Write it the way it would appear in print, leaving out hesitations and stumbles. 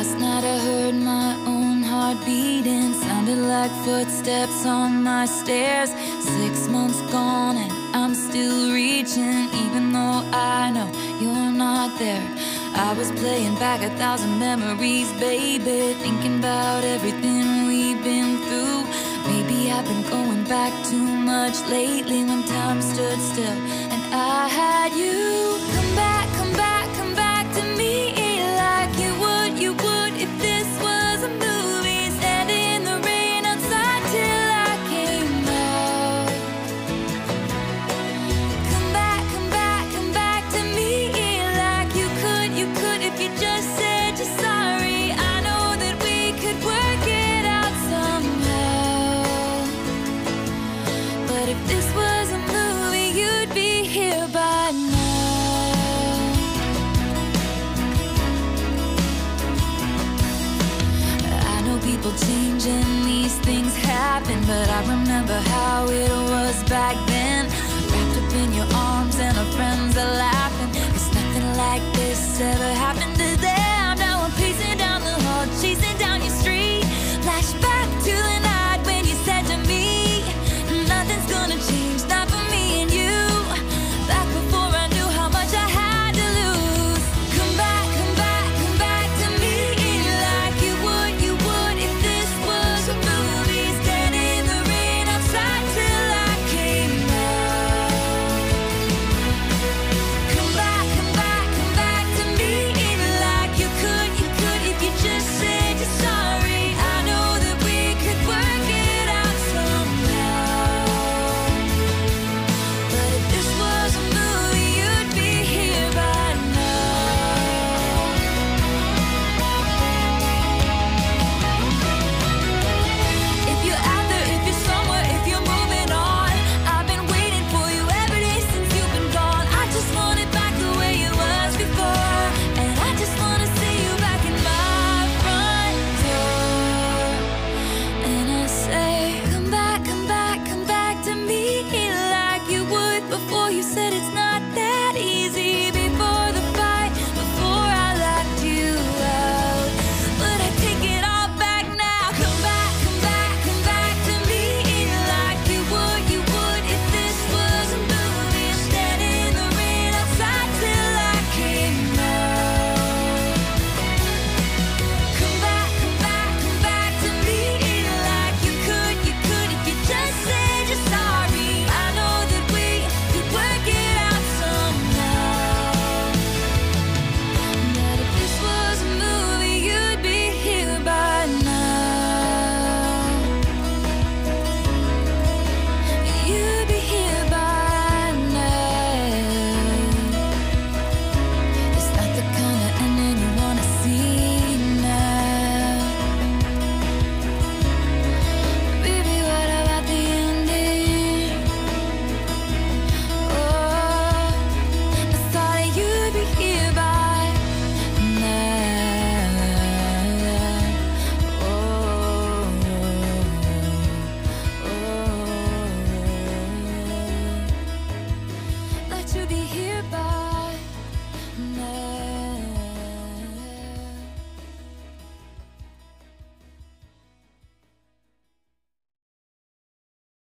Last night I heard my own heart beating, sounded like footsteps on my stairs. 6 months gone and I'm still reaching, even though I know you're not there. I was playing back 1,000 memories, baby, thinking about everything we've been through. Maybe I've been going back too much lately, when time stood still and I had you. Come back, come back, come back to me, like you would if this was a movie. Stand in the rain outside till I came out. Come back, come back, come back to me, like you could if you just said you're sorry. I know that we could work it out somehow, but if this was a movie, you'd be here by now. I know people change and these things happen, but I remember how it was back then. Wrapped up in your arms and our friends are laughing, 'cause nothing like this ever